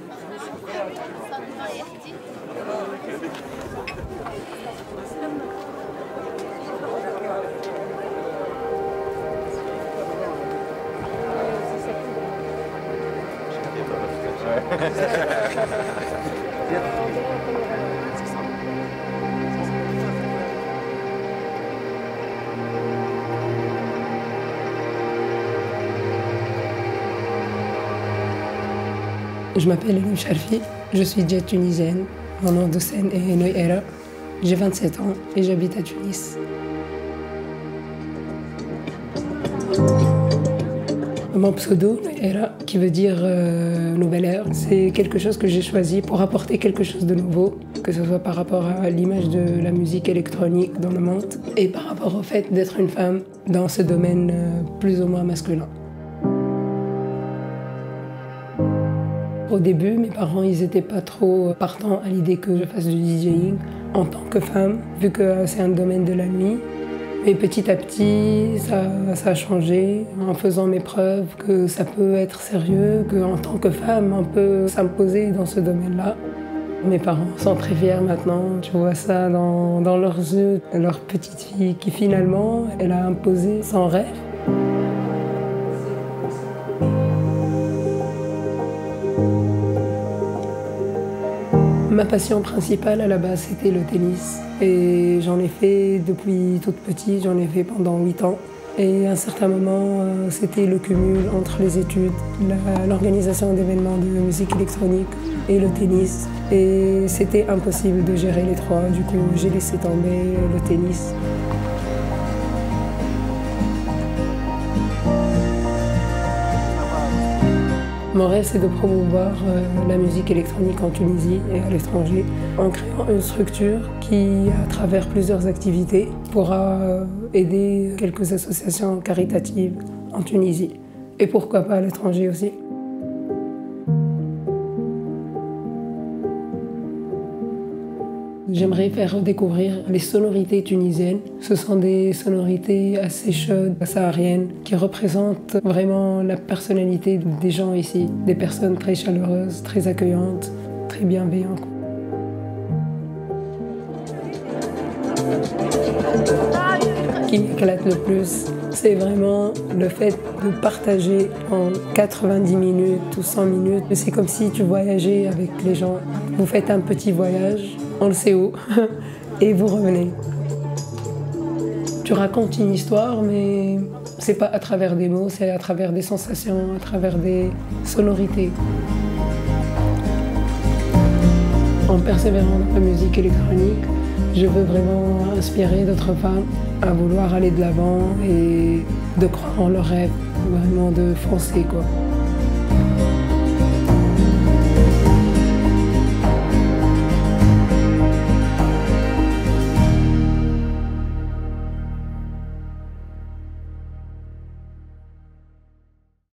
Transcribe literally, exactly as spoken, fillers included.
Je m'appelle Eloum Charfi, je suis djed tunisienne. Mon nom de scène est Noy Era. J'ai vingt-sept ans et j'habite à Tunis. Mon pseudo, Noy Era, qui veut dire euh, nouvelle ère, c'est quelque chose que j'ai choisi pour apporter quelque chose de nouveau, que ce soit par rapport à l'image de la musique électronique dans le monde et par rapport au fait d'être une femme dans ce domaine euh, plus ou moins masculin. Au début, mes parents ils étaient pas trop partants à l'idée que je fasse du DJing en tant que femme, vu que c'est un domaine de la nuit. Mais petit à petit, ça, ça a changé en faisant mes preuves que ça peut être sérieux, qu'en tant que femme, on peut s'imposer dans ce domaine-là. Mes parents sont très fiers maintenant, tu vois ça dans, dans leurs yeux, leur petite fille qui finalement, elle a imposé son rêve. Ma passion principale à la base c'était le tennis et j'en ai fait depuis toute petite, j'en ai fait pendant huit ans et à un certain moment c'était le cumul entre les études, l'organisation d'événements de musique électronique et le tennis et c'était impossible de gérer les trois, du coup j'ai laissé tomber le tennis. Mon rêve, c'est de promouvoir euh, la musique électronique en Tunisie et à l'étranger en créant une structure qui, à travers plusieurs activités, pourra euh, aider quelques associations caritatives en Tunisie et pourquoi pas à l'étranger aussi. J'aimerais faire découvrir les sonorités tunisiennes. Ce sont des sonorités assez chaudes, sahariennes, qui représentent vraiment la personnalité des gens ici. Des personnes très chaleureuses, très accueillantes, très bienveillantes. Ce qui m'éclate le plus, c'est vraiment le fait de partager en quatre-vingt-dix minutes ou cent minutes. C'est comme si tu voyageais avec les gens. Vous faites un petit voyage, on le sait où, et vous revenez. Tu racontes une histoire, mais c'est pas à travers des mots, c'est à travers des sensations, à travers des sonorités. En persévérant dans la musique électronique, je veux vraiment inspirer d'autres femmes à vouloir aller de l'avant et de croire en leurs rêves, vraiment de foncer, quoi.